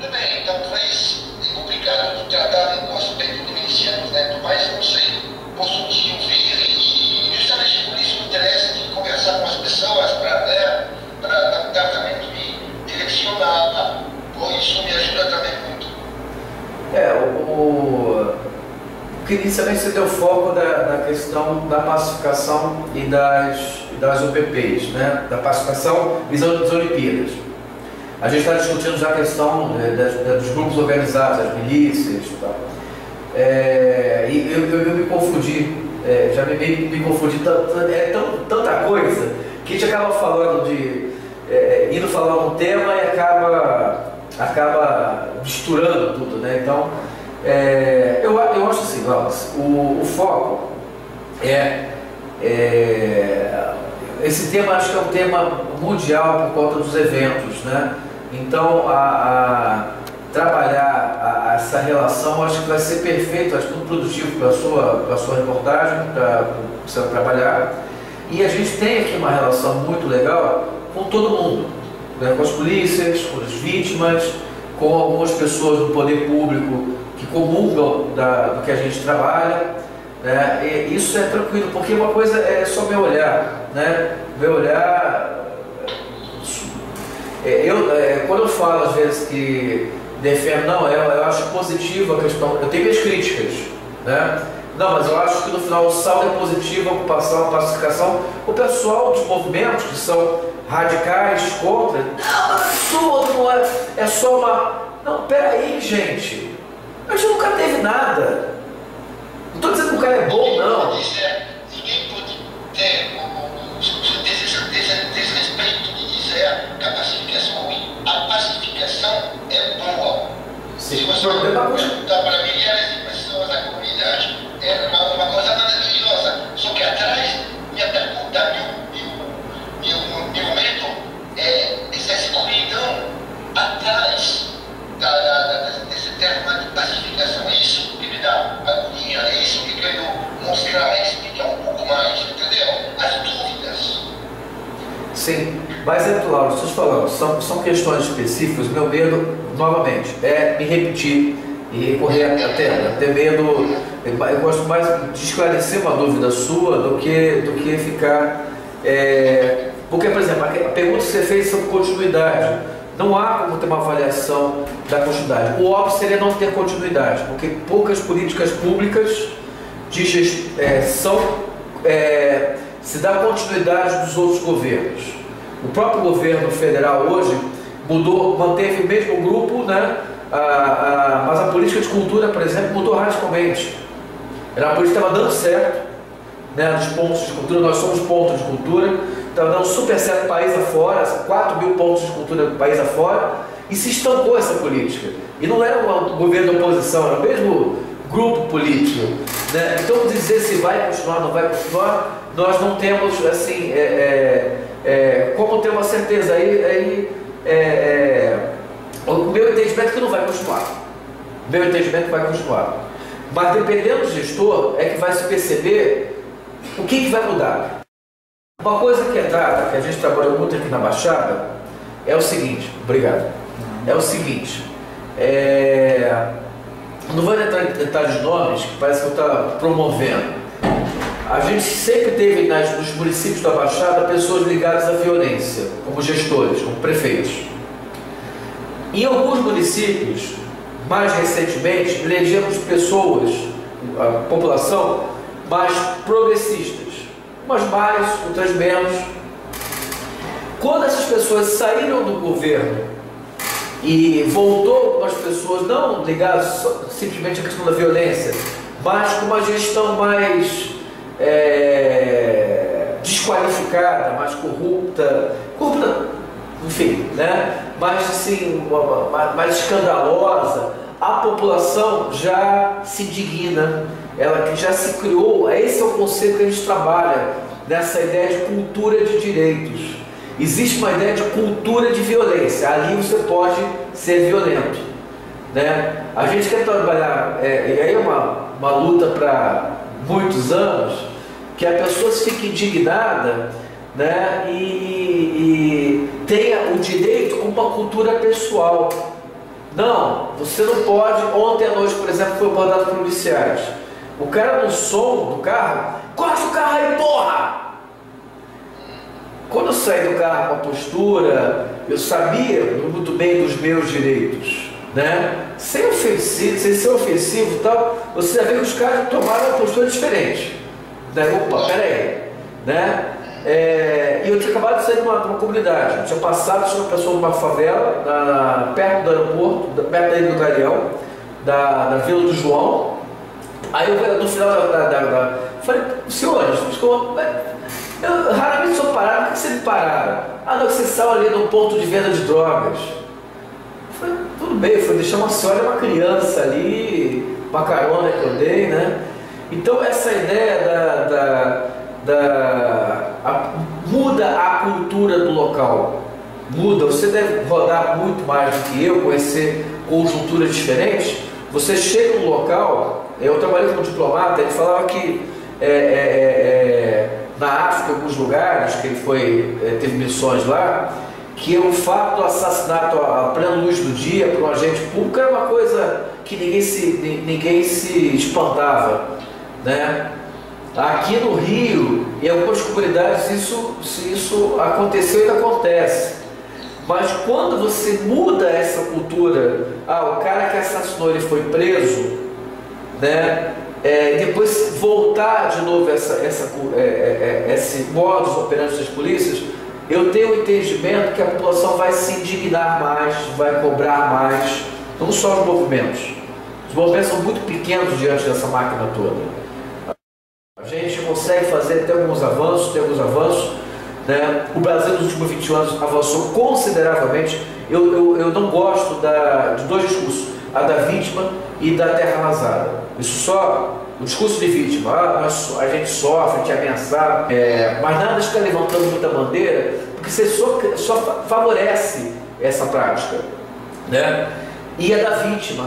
Tudo bem, talvez é complicado de tratar com aspectos de milicianos, né? Mas não sei, posso te ouvir e justamente por isso me interessa de conversar com as pessoas para dar também me direcionar, pois isso me ajuda também muito. Porque inicialmente você deu foco na questão da pacificação e das UPPs, né? Da pacificação e das Olimpíadas. A gente está discutindo já a questão dos grupos organizados, as milícias e tal. E eu me confundi, já me confundi, tanta coisa que a gente acaba falando indo falar um tema e acaba misturando tudo, né? Então, eu acho assim, o foco esse tema, acho que é um tema mundial por conta dos eventos, né? Então, trabalhar essa relação, acho que vai ser perfeito, acho que muito produtivo para a sua reportagem, para você trabalhar. E a gente tem aqui uma relação muito legal com todo mundo, né? Com as polícias, com as vítimas, com algumas pessoas do poder público que comungam do que a gente trabalha, né? E isso é tranquilo, porque uma coisa é só meu olhar, né? Meu olhar. Quando eu falo às vezes que defendo, eu acho positiva a questão, eu tenho minhas críticas, né? Não, mas eu acho que no final o saldo é positivo, a ocupação, a pacificação. O pessoal dos movimentos que são radicais, contra, não é só uma. Não, peraí, gente. A gente nunca teve nada. Não estou dizendo que o cara é bom, não. Ninguém pode ter desrespeito de dizer que a pacificação é ruim. A pacificação é boa. Sim. Se você perguntar para milhares de pessoas da comunidade, é uma coisa maravilhosa. Só que atrás, minha pergunta, meu medo é essa escuridão atrás desse termo de pacificação. É isso que me dá agonia, é isso que quero mostrar, explicar um pouco mais, entendeu? As dúvidas. Sim, mas Lauro, estou te falando, são questões específicas. Meu medo, novamente, é me repetir e recorrer à tela. Ter medo, eu gosto mais de esclarecer uma dúvida sua do que ficar. Porque, por exemplo, a pergunta que você fez sobre continuidade. Não há como ter uma avaliação da continuidade. O óbvio seria não ter continuidade, porque poucas políticas públicas se dá continuidade dos outros governos. O próprio governo federal hoje manteve o mesmo grupo, né? Mas a política de cultura, por exemplo, mudou radicalmente. Era uma política que estava dando certo, né? Dos pontos de cultura, nós somos pontos de cultura. Estava dando super certo país afora, 4.000 pontos de cultura país afora, e se estancou essa política. E não era um governo de oposição, era o mesmo grupo político, né? Então dizer se vai continuar ou não vai continuar, nós não temos assim, como ter uma certeza. O meu entendimento é que não vai continuar. O meu entendimento vai continuar. Mas dependendo do gestor, é que vai se perceber o que vai mudar. Uma coisa que é dada, que a gente trabalhou muito aqui na Baixada, é o seguinte, obrigado, é o seguinte, não vou entrar em detalhes de nomes, que parece que eu estou promovendo. A gente sempre teve nos municípios da Baixada pessoas ligadas à violência, como gestores, como prefeitos. Em alguns municípios, mais recentemente, elegemos pessoas, a população, mais progressistas. Umas mais, outras menos. Quando essas pessoas saíram do governo e voltou com as pessoas não ligadas simplesmente à questão da violência, mas com uma gestão mais desqualificada, mais corrupta, enfim, né? Mais assim, mais escandalosa, a população já se indigna. Ela que já se criou, esse é o conceito que a gente trabalha, nessa ideia de cultura de direitos. Existe uma ideia de cultura de violência, ali você pode ser violento, né? A gente quer trabalhar, e aí é uma luta para muitos anos, que a pessoa fique indignada, né? E tenha o direito como uma cultura pessoal, Não, você não pode. Ontem à noite, por exemplo, foi abordado por policiais. O cara no som do carro, corta o carro aí, porra! Quando eu saí do carro com a postura, eu sabia muito bem dos meus direitos, né? Sem ser ofensivo e tal, você já vê que os caras tomaram uma postura diferente. Né? Opa, peraí, né? E eu tinha acabado de sair de uma comunidade. Eu tinha passado, tinha uma pessoa numa favela, perto do aeroporto, perto da Ilha do Galeão, da Vila do João. Aí eu, no final falei, senhores, eu raramente sou parado, por que vocês me pararam? Ah, não, vocês estavam ali no ponto de venda de drogas. Eu falei, tudo bem, foi deixar uma senhora e uma criança ali, uma carona que eu dei, né? Então essa ideia muda a cultura do local, muda. Você deve rodar muito mais do que eu, conhecer conjunturas diferentes. Você chega no local, eu trabalhei como diplomata, ele falava que na África, em alguns lugares, que ele teve missões lá, que o fato do assassinato à plena luz do dia para um agente público era uma coisa que ninguém se espantava, né? Aqui no Rio, em algumas comunidades, isso aconteceu e ainda acontece. Mas quando você muda essa cultura, o cara que assassinou ele foi preso, né? Depois voltar de novo esse modus operandi das polícias, eu tenho o entendimento que a população vai se indignar mais, vai cobrar mais, não só os movimentos. Os movimentos são muito pequenos diante dessa máquina toda. A gente consegue fazer alguns avanços, né? O Brasil nos últimos 20 anos avançou consideravelmente. Eu não gosto de dois discursos, a da vítima e da terra arrasada. Isso só, o discurso de vítima, a gente sofre, a gente é ameaçado, mas nada de ficar levantando muita bandeira, porque você só favorece essa prática, né? E a da vítima,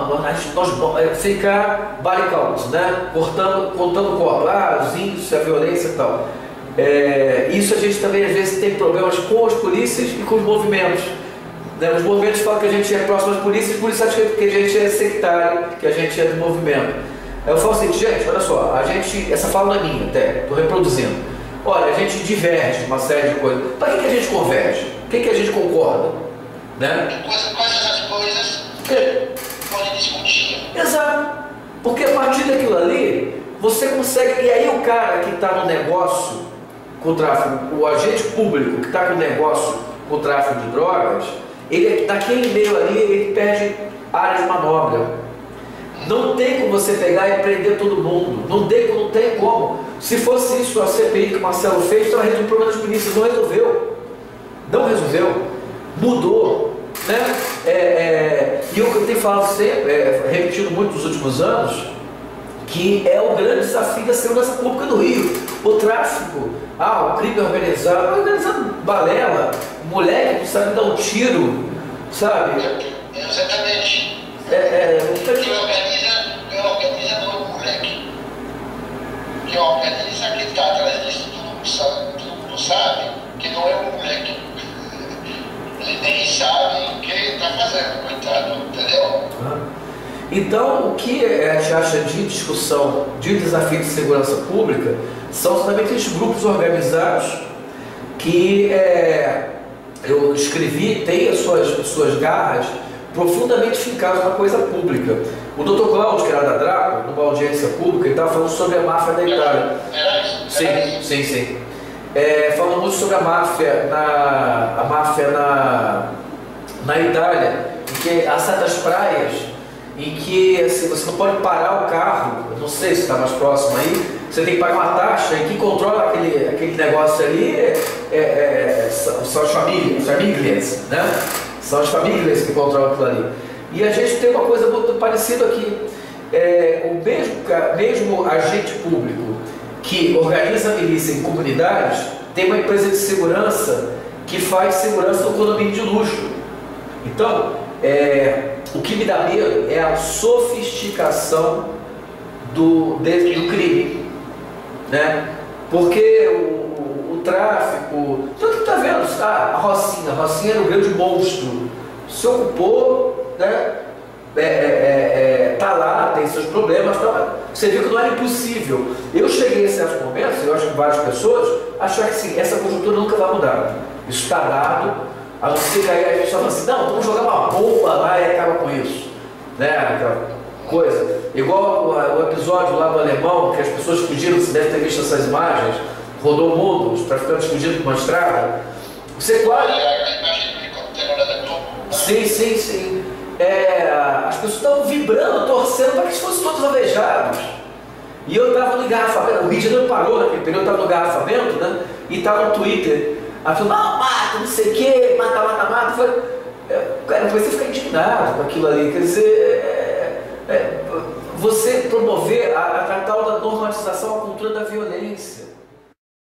nós ficar baricados, né? Contando corpo, os índios, a violência e tal. Isso a gente também às vezes tem problemas com as polícias e com os movimentos, né? Os movimentos falam que a gente é próximo às polícias, os policiais que a gente é sectário, que a gente é do movimento. Eu falo assim, gente, olha só, essa fala não é minha até, estou reproduzindo. Olha, a gente diverge uma série de coisas. Para que a gente converge? O que a gente concorda? Né? Quais essas coisas podem discutir? Exato. Porque a partir daquilo ali, você consegue. E aí o cara que está no negócio com o tráfico, o agente público que está com o negócio com o tráfico de drogas, ele naquele meio ali, ele perde área de manobra. Não tem como você pegar e prender todo mundo. Não tem como. Se fosse isso a CPI que o Marcelo fez, estava resolvendo o problema das polícias. Não resolveu. Não resolveu. Mudou. Né? E o que eu tenho falado sempre, repetido muito nos últimos anos, que é o grande desafio da segurança pública do Rio. O tráfico, o crime organizado balela, moleque que sabe dar um tiro, sabe? Exatamente. Quem organiza não é o moleque. Quem organiza é quem está atrás disso, todo mundo sabe que não é o moleque. Eles nem sabem quem está fazendo, coitado, entendeu? Então, o que a gente acha de discussão, de desafio de segurança pública, são justamente esses grupos organizados que eu escrevi, tem as suas garras profundamente fincadas na coisa pública. O Dr. Cláudio, que era da Draco, numa audiência pública, ele estava falando sobre a máfia da Itália. Sim. Falando muito sobre a máfia na Itália, porque há certas praias em que assim, você não pode parar o carro, não sei se está mais próximo aí, você tem que pagar uma taxa, e quem controla aquele negócio ali são as famílias, né? São as famílias que controlam aquilo ali. E a gente tem uma coisa muito parecida aqui. O mesmo agente público que organiza a milícia em comunidades tem uma empresa de segurança que faz segurança no condomínio de luxo. Então, o que me dá medo é a sofisticação do crime, né? Porque o tráfico, tudo que está vendo, a Rocinha era um grande monstro, se ocupou, né, tá lá, tem seus problemas, tá, você viu que não era impossível. Eu cheguei em certos momentos, eu acho que várias pessoas acharam que sim, essa conjuntura nunca vai mudar. Isso está dado, a não ser que aí a gente fala assim, não, vamos jogar uma bomba lá e acaba com isso. Né? Aquela coisa. Igual o episódio lá do alemão, que as pessoas fugiram, você deve ter visto essas imagens, rodou o mundo, os traficantes fugindo por uma estrada. Você quase. Sim, sim, sim. As pessoas estavam vibrando, torcendo para que eles fossem todos alvejados. E eu estava no engarrafamento, o Rio de Janeiro parou naquele período, eu estava no engarrafamento, né? E estava no Twitter. Aí falou, não, mata, não sei o quê, mata. Cara, eu comecei a ficar indignado com aquilo ali. Quer dizer, você promover a tal da normatização, a cultura da violência.